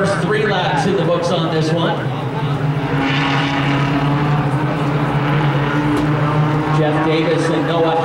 First 3 laps in the books on this one. Jeff Davis and Noah